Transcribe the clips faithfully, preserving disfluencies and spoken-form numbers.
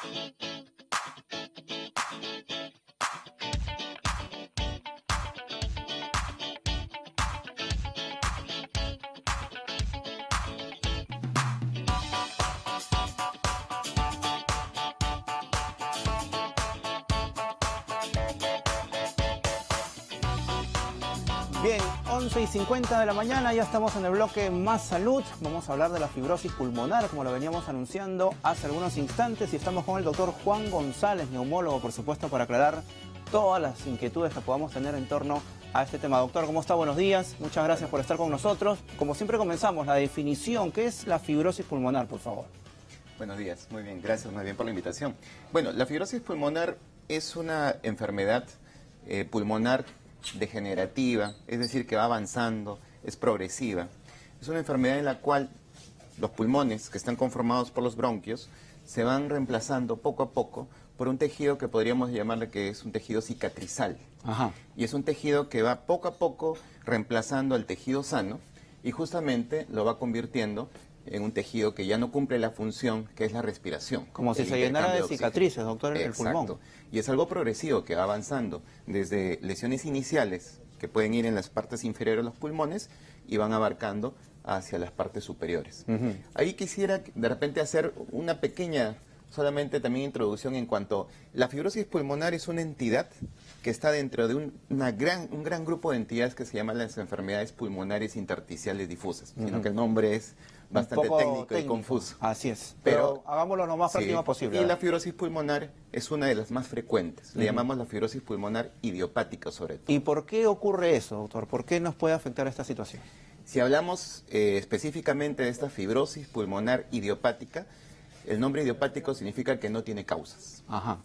Bien, once y cincuenta de la mañana, ya estamos en el bloque Más Salud. Vamos a hablar de la fibrosis pulmonar, como lo veníamos anunciando hace algunos instantes. Y estamos con el doctor Juan González, neumólogo, por supuesto, para aclarar todas las inquietudes que podamos tener en torno a este tema. Doctor, ¿cómo está? Buenos días. Muchas gracias por estar con nosotros. Como siempre comenzamos, la definición. ¿Qué es la fibrosis pulmonar, por favor? Buenos días. Muy bien. Gracias más bien por la invitación. Bueno, la fibrosis pulmonar es una enfermedad eh, pulmonar degenerativa, es decir, que va avanzando, es progresiva. Es una enfermedad en la cual los pulmones, que están conformados por los bronquios, se van reemplazando poco a poco por un tejido que podríamos llamarle que es un tejido cicatrizal. Ajá. Y es un tejido que va poco a poco reemplazando al tejido sano y justamente lo va convirtiendo en un tejido que ya no cumple la función que es la respiración. Como si se llenara de cicatrices, doctor, en el pulmón. Y es algo progresivo que va avanzando desde lesiones iniciales que pueden ir en las partes inferiores de los pulmones y van abarcando hacia las partes superiores. Uh-huh. Ahí quisiera de repente hacer una pequeña, solamente también introducción en cuanto la fibrosis pulmonar es una entidad que está dentro de un, una gran, un gran grupo de entidades que se llaman las enfermedades pulmonares intersticiales difusas, uh-huh. sino que el nombre es bastante técnico, técnico y confuso. Así es, pero, pero hagámoslo lo más práctico sí, posible. Y la fibrosis pulmonar es una de las más frecuentes. Le uh-huh. llamamos la fibrosis pulmonar idiopática sobre todo. ¿Y por qué ocurre eso, doctor? ¿Por qué nos puede afectar esta situación? Si hablamos eh, específicamente de esta fibrosis pulmonar idiopática, el nombre idiopático significa que no tiene causas. Ajá.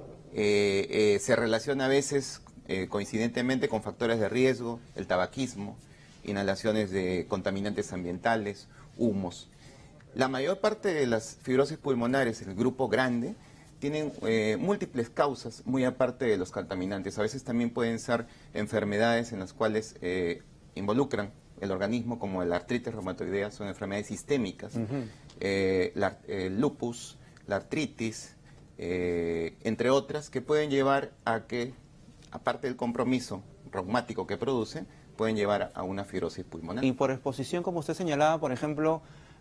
Eh, eh, se relaciona a veces eh, coincidentemente con factores de riesgo, el tabaquismo, inhalaciones de contaminantes ambientales, humos. La mayor parte de las fibrosis pulmonares, el grupo grande, tienen eh, múltiples causas, muy aparte de los contaminantes. A veces también pueden ser enfermedades en las cuales eh, involucran el organismo, como la artritis reumatoidea, son enfermedades sistémicas, uh-huh. eh, la, el lupus, la artritis, eh, entre otras, que pueden llevar a que, aparte del compromiso reumático que producen, pueden llevar a una fibrosis pulmonar. Y por exposición, como usted señalaba, por ejemplo,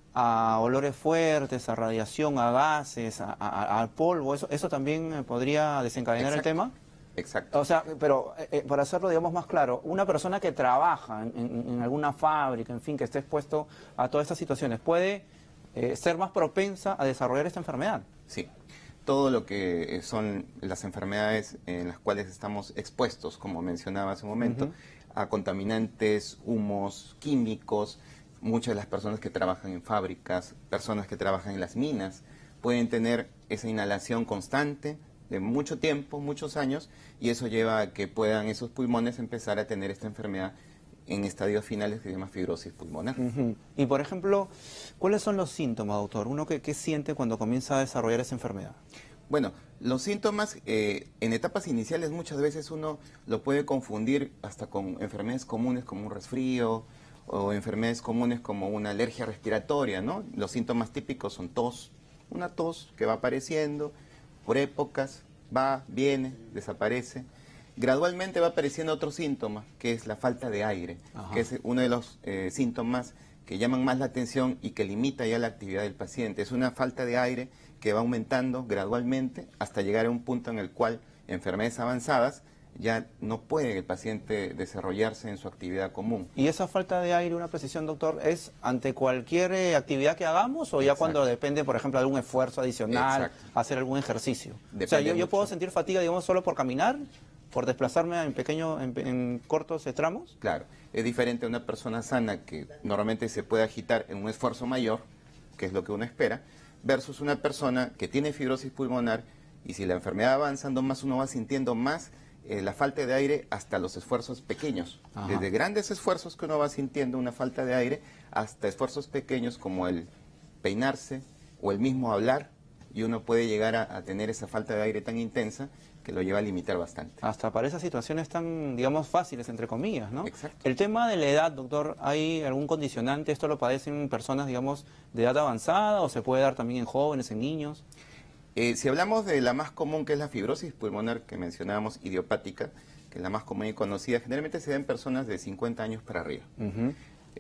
a olores fuertes, a radiación, a gases, a, a, a polvo, ¿eso, eso también podría desencadenar Exacto. el tema? Exacto. O sea, pero eh, para hacerlo, digamos, más claro, una persona que trabaja en, en, en alguna fábrica, en fin, que esté expuesto a todas estas situaciones, ¿puede eh, ser más propensa a desarrollar esta enfermedad? Sí. Todo lo que son las enfermedades en las cuales estamos expuestos, como mencionaba hace un momento, uh-huh. a contaminantes, humos, químicos, muchas de las personas que trabajan en fábricas, personas que trabajan en las minas, pueden tener esa inhalación constante de mucho tiempo, muchos años, y eso lleva a que puedan esos pulmones empezar a tener esta enfermedad en estadios finales que se llama fibrosis pulmonar. Uh-huh. Y por ejemplo, ¿cuáles son los síntomas, doctor? ¿Uno qué, qué siente cuando comienza a desarrollar esa enfermedad? Bueno, los síntomas eh, en etapas iniciales muchas veces uno lo puede confundir hasta con enfermedades comunes como un resfrío o enfermedades comunes como una alergia respiratoria, ¿no? Los síntomas típicos son tos, una tos que va apareciendo por épocas, va, viene, desaparece. Gradualmente va apareciendo otro síntoma, que es la falta de aire, Ajá. que es uno de los eh, síntomas que llaman más la atención y que limita ya la actividad del paciente. Es una falta de aire que va aumentando gradualmente hasta llegar a un punto en el cual enfermedades avanzadas ya no puede el paciente desarrollarse en su actividad común. ¿Y esa falta de aire, una precisión, doctor, es ante cualquier eh, actividad que hagamos o ya Exacto. cuando depende, por ejemplo, de algún esfuerzo adicional, Exacto. hacer algún ejercicio? Depende o sea, yo, yo puedo sentir fatiga, digamos, solo por caminar, por desplazarme en pequeños, en, en cortos tramos. Claro, es diferente a una persona sana que normalmente se puede agitar en un esfuerzo mayor, que es lo que uno espera, versus una persona que tiene fibrosis pulmonar y si la enfermedad va avanzando más, uno va sintiendo más Eh, la falta de aire hasta los esfuerzos pequeños. Ajá. Desde grandes esfuerzos que uno va sintiendo una falta de aire hasta esfuerzos pequeños como el peinarse o el mismo hablar y uno puede llegar a, a tener esa falta de aire tan intensa que lo lleva a limitar bastante. Hasta para esas situaciones tan, digamos, fáciles, entre comillas, ¿no? Exacto. El tema de la edad, doctor, ¿hay algún condicionante? ¿Esto lo padecen personas, digamos, de edad avanzada o se puede dar también en jóvenes, en niños? Eh, si hablamos de la más común, que es la fibrosis pulmonar que mencionábamos, idiopática, que es la más común y conocida, generalmente se da en personas de cincuenta años para arriba. Uh-huh.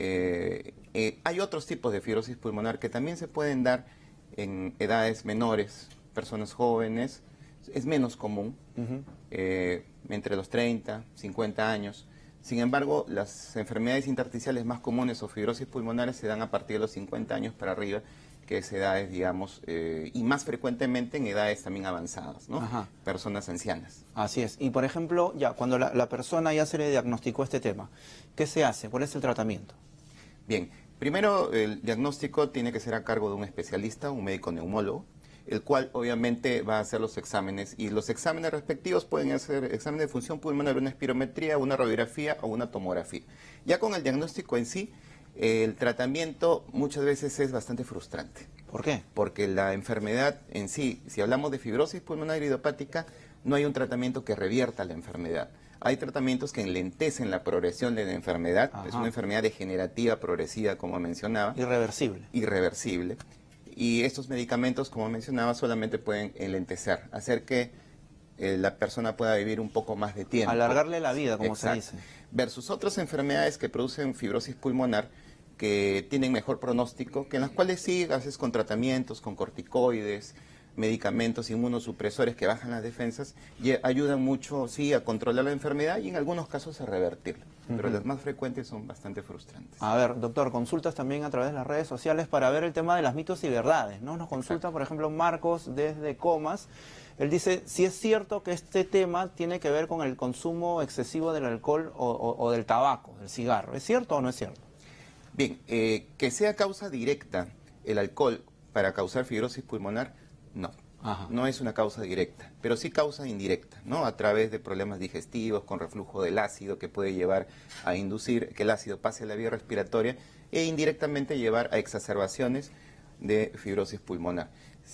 eh, eh, hay otros tipos de fibrosis pulmonar que también se pueden dar en edades menores, personas jóvenes, es menos común, uh-huh. eh, entre los treinta, cincuenta años. Sin embargo, las enfermedades intersticiales más comunes o fibrosis pulmonares se dan a partir de los cincuenta años para arriba, que es edades, digamos, eh, y más frecuentemente en edades también avanzadas, ¿no? Ajá. Personas ancianas. Así es. Y, por ejemplo, ya cuando la, la persona ya se le diagnosticó este tema, ¿qué se hace? ¿Cuál es el tratamiento? Bien, primero el diagnóstico tiene que ser a cargo de un especialista, un médico neumólogo, el cual obviamente va a hacer los exámenes, y los exámenes respectivos pueden ser exámenes de función pulmonar, una espirometría, una radiografía o una tomografía. Ya con el diagnóstico en sí, el tratamiento muchas veces es bastante frustrante. ¿Por qué? Porque la enfermedad en sí, si hablamos de fibrosis pulmonar idiopática, no hay un tratamiento que revierta la enfermedad. Hay tratamientos que enlentecen la progresión de la enfermedad. Ajá. Es una enfermedad degenerativa progresiva, como mencionaba. Irreversible. Irreversible. Y estos medicamentos, como mencionaba, solamente pueden enlentecer, hacer que eh, la persona pueda vivir un poco más de tiempo. Alargarle la vida, como Exacto. se dice. Versus otras enfermedades que producen fibrosis pulmonar, que tienen mejor pronóstico, que en las cuales sí haces con tratamientos, con corticoides, medicamentos inmunosupresores que bajan las defensas y ayudan mucho, sí, a controlar la enfermedad y en algunos casos a revertirla. Uh-huh. Pero las más frecuentes son bastante frustrantes. A ver, doctor, consultas también a través de las redes sociales para ver el tema de las mitos y verdades, ¿no? Nos consulta, Exacto. por ejemplo, Marcos desde Comas. Él dice, si es cierto que este tema tiene que ver con el consumo excesivo del alcohol o, o, o del tabaco, del cigarro. ¿Es cierto o no es cierto? Bien, eh, que sea causa directa el alcohol para causar fibrosis pulmonar, no. Ajá. No es una causa directa, pero sí causa indirecta, ¿no? A través de problemas digestivos, con reflujo del ácido, que puede llevar a inducir que el ácido pase a la vía respiratoria e indirectamente llevar a exacerbaciones de fibrosis pulmonar.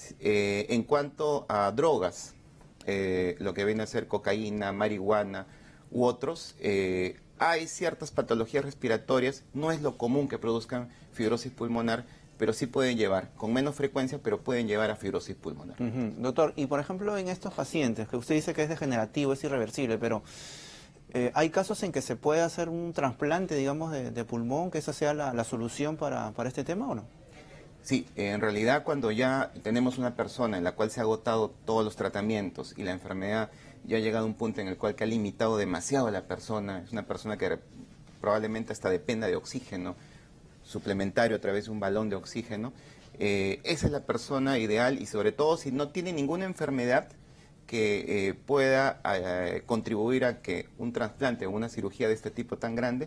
Eh, en cuanto a drogas, eh, lo que viene a ser cocaína, marihuana u otros, eh, hay ciertas patologías respiratorias, no es lo común que produzcan fibrosis pulmonar, pero sí pueden llevar, con menos frecuencia, pero pueden llevar a fibrosis pulmonar. Uh-huh. Doctor, y por ejemplo en estos pacientes, que usted dice que es degenerativo, es irreversible, pero eh, ¿hay casos en que se puede hacer un trasplante, digamos, de, de pulmón, que esa sea la, la solución para, para este tema o no? Sí, en realidad cuando ya tenemos una persona en la cual se ha agotado todos los tratamientos y la enfermedad ya ha llegado a un punto en el cual que ha limitado demasiado a la persona, es una persona que probablemente hasta dependa de oxígeno suplementario a través de un balón de oxígeno, eh, esa es la persona ideal y sobre todo si no tiene ninguna enfermedad que eh, pueda eh, contribuir a que un trasplante o una cirugía de este tipo tan grande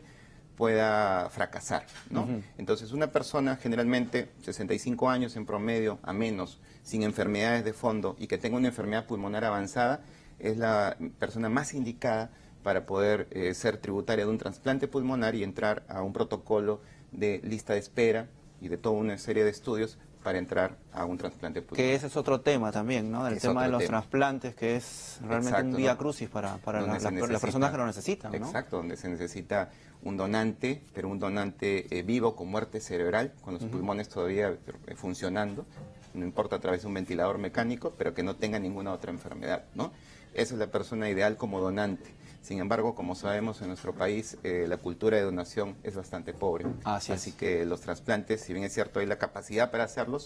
pueda fracasar, ¿no? Uh-huh. Entonces una persona generalmente sesenta y cinco años en promedio a menos, sin enfermedades de fondo y que tenga una enfermedad pulmonar avanzada, es la persona más indicada para poder eh, ser tributaria de un trasplante pulmonar y entrar a un protocolo de lista de espera y de toda una serie de estudios para entrar a un trasplante pulmonar. Que ese es otro tema también, ¿no? Del tema de los tema. trasplantes, que es realmente Exacto, un vía ¿no? crucis para, para la, la, necesita, las personas que lo necesitan, ¿no? Exacto, donde se necesita un donante, pero un donante eh, vivo con muerte cerebral, con los uh-huh. pulmones todavía eh, funcionando, no importa a través de un ventilador mecánico, pero que no tenga ninguna otra enfermedad, ¿no? Esa es la persona ideal como donante. Sin embargo, como sabemos, en nuestro país eh, la cultura de donación es bastante pobre. Así, Así que los trasplantes, si bien es cierto hay la capacidad para hacerlos,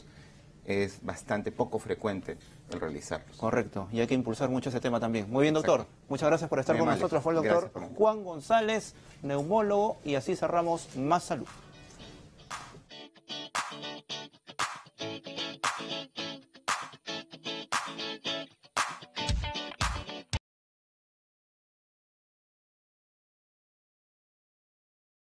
es bastante poco frecuente el realizarlos. Correcto, y hay que impulsar mucho ese tema también. Muy bien, doctor. Exacto. Muchas gracias por estar Muy con amable. nosotros. Fue el doctor Juan González, neumólogo, y así cerramos Más Salud.